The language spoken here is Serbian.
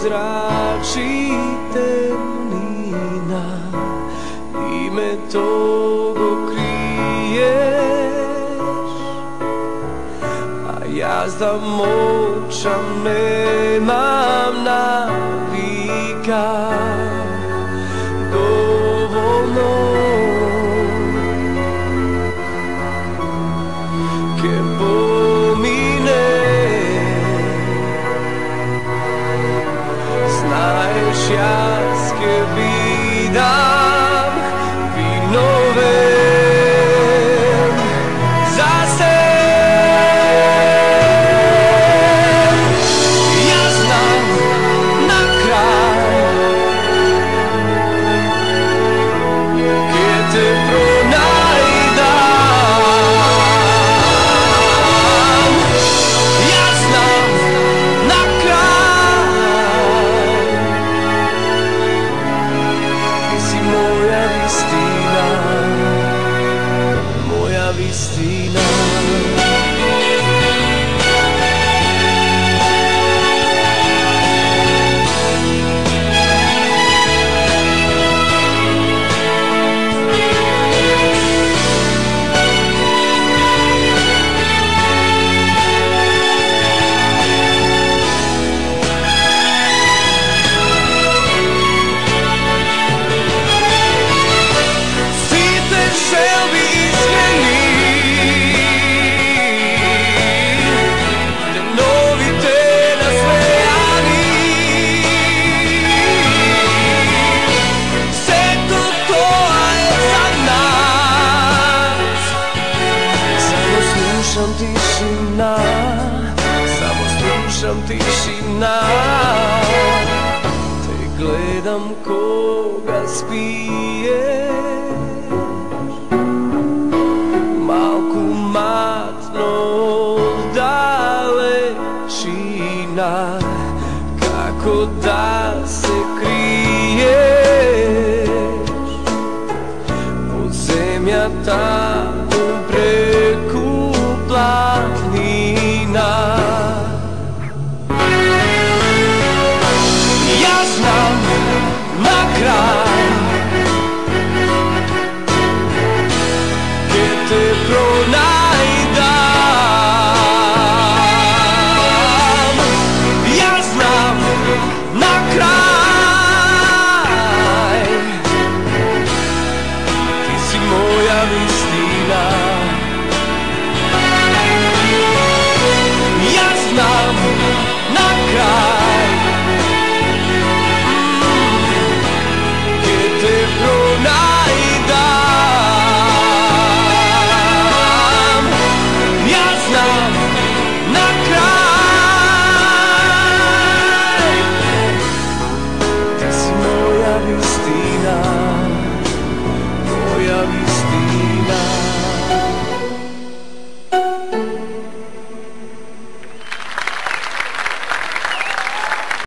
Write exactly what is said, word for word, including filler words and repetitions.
zrači temnina i me togo kriješ, a ja za moćam nemam navika dovoljno. Che pomine, znaš jas che vidam vinove za se. Ja znam na kraj che te pronajdam. Ja znam na kraj ti si moja vistina, moja vistina. Slušam tišina, samo slušam tišina, te gledam koga spiješ, malku matno dalečina, kako da se kriješ, podzemlja ta